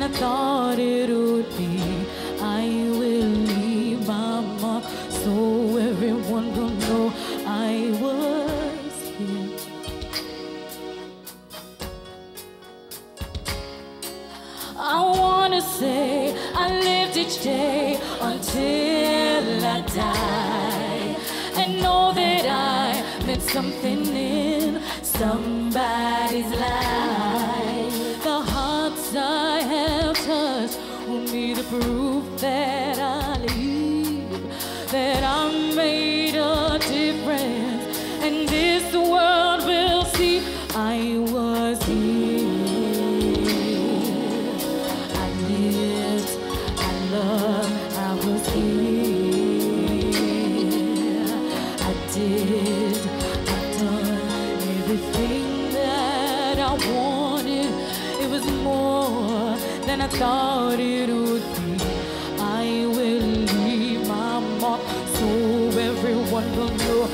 than I thought it would be. I will leave my mark so everyone will know I was here. I wanna say I lived each day until I die, and know that I meant something in somebody's life. The hearts I have touched will be the proof that I leave, that I made a difference, and this world will see I was here. I lived, I loved, I was here. I did, I've done everything that I wanted. It was more than I thought it would be. I will leave my mark so everyone will know